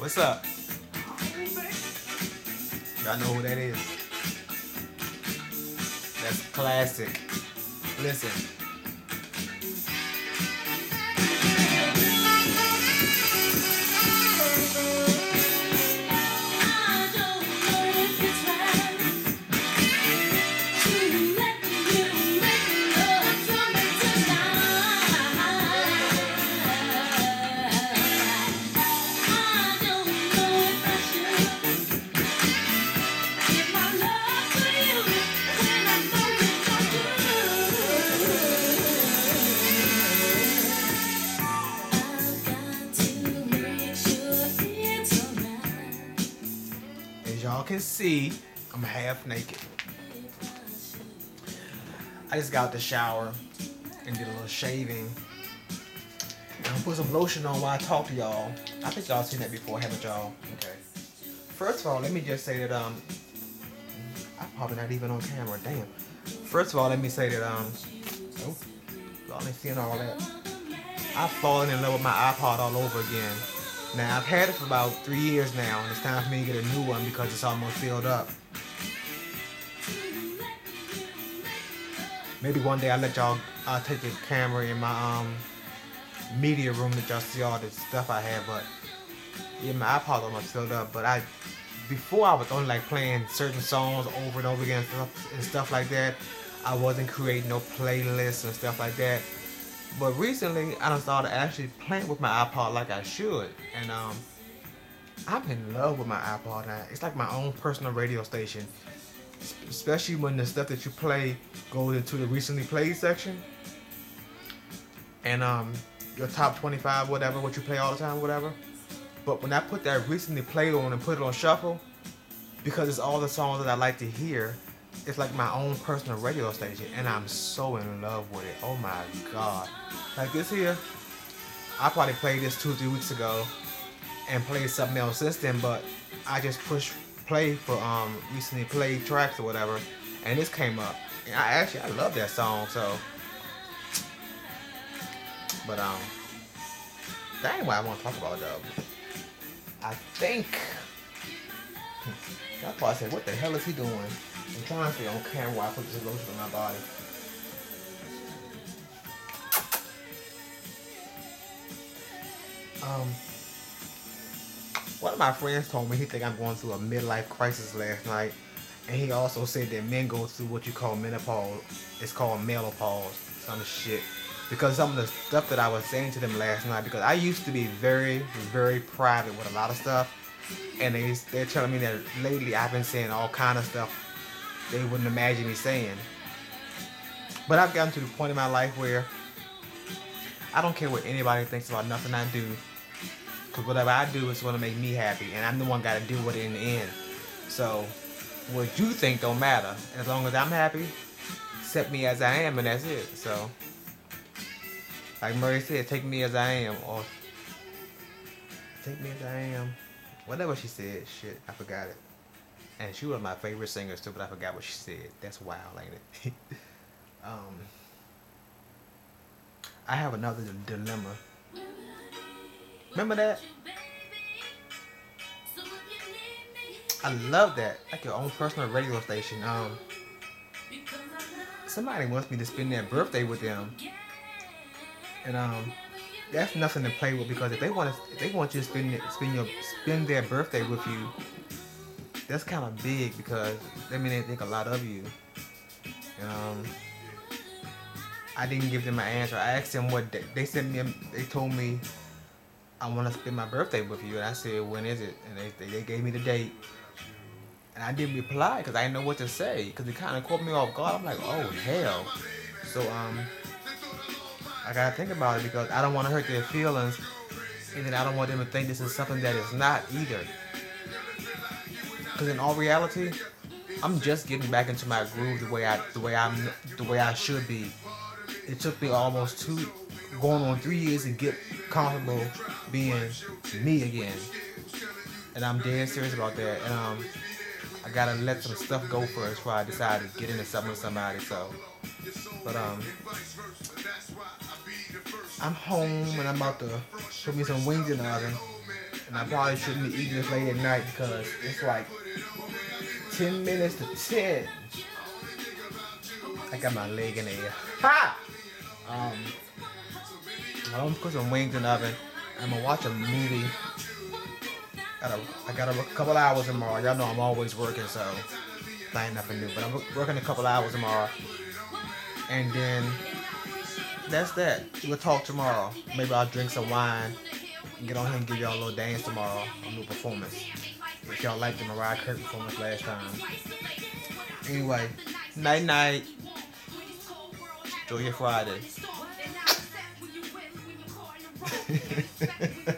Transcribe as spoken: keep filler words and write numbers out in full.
What's up? Y'all know who that is. That's classic. Listen. As y'all can see, I'm half naked. I just got out the shower and did a little shaving. And I put some lotion on while I talk to y'all. I think y'all seen that before, haven't y'all? Okay. First of all, let me just say that um, I'm probably not even on camera. Damn. First of all, let me say that um, oh, y'all ain't seeing all that. I've fallen in love with my iPod all over again. Now, I've had it for about three years now, and it's time for me to get a new one because it's almost filled up. Maybe one day I'll let y'all uh, take the camera in my um media room to y'all see all the stuff I have, but yeah, my iPod almost filled up. But I, before I was only like playing certain songs over and over again and stuff, and stuff like that. I wasn't creating no playlists and stuff like that. But recently, I done started actually playing with my iPod like I should, and um, I'm in love with my iPod now. It's like my own personal radio station, especially when the stuff that you play goes into the recently played section, and um, your top twenty-five, whatever, what you play all the time, whatever. But when I put that recently played on and put it on shuffle, because it's all the songs that I like to hear, it's like my own personal radio station, and I'm so in love with it. Oh my god. Like this here, I probably played this two or three weeks ago and played something else since then, but I just pushed play for um recently played tracks or whatever, and this came up. And I actually, I love that song, so. But um, that ain't what I want to talk about though. I think, y'all probably say, what the hell is he doing? I'm trying to stay on camera while I put this lotion on my body. Um, one of my friends told me he think I'm going through a midlife crisis last night, and he also said that men go through what you call menopause. It's called menopause, some shit. Because some of the stuff that I was saying to them last night, because I used to be very, very private with a lot of stuff, and they they're telling me that lately I've been saying all kind of stuff they wouldn't imagine me saying. But I've gotten to the point in my life where I don't care what anybody thinks about nothing I do, because whatever I do is going to make me happy, and I'm the one got to deal with it in the end. So what you think don't matter. As long as I'm happy, accept me as I am, and that's it. So like Murray said, take me as I am, or take me as I am. Whatever she said, shit, I forgot it. And she was my favorite singer too, but I forgot what she said. That's wild, ain't it? um, I have another dilemma. Remember that? I love that. Like your own personal radio station. Um, somebody wants me to spend their birthday with them, and um, that's nothing to play with, because if they want to, if they want you to spend spend your spend their birthday with you, that's kind of big, because that means they think a lot of you. Um, I didn't give them an answer. I asked them what day. They sent me. They told me I want to spend my birthday with you, and I said, when is it? And they they, they gave me the date, and I didn't reply because I didn't know what to say, because it kind of caught me off guard. I'm like, oh hell. So um, I gotta think about it, because I don't want to hurt their feelings, and then I don't want them to think this is something that is not either. Because in all reality, I'm just getting back into my groove the way I the way I'm the way I should be. It took me almost two, going on three years to get comfortable being me again, and I'm dead serious about that. And um, I gotta let some stuff go first before I decide to get into something with somebody. So, but um, I'm home and I'm about to put me some wings in the oven. And I probably shouldn't be eating this late at night because it's like ten minutes to ten. I got my leg in the air. Ha! Um, I'm gonna put some wings in the oven. I'm gonna watch a movie. Got a, I got a couple hours tomorrow. Y'all know I'm always working, so ain't nothing new. But I'm working a couple hours tomorrow. And then that's that. We'll talk tomorrow. Maybe I'll drink some wine and get on here and give y'all a little dance tomorrow. A new performance. If y'all liked the Mariah Carey performance last time. Anyway, night night. Enjoy your Friday.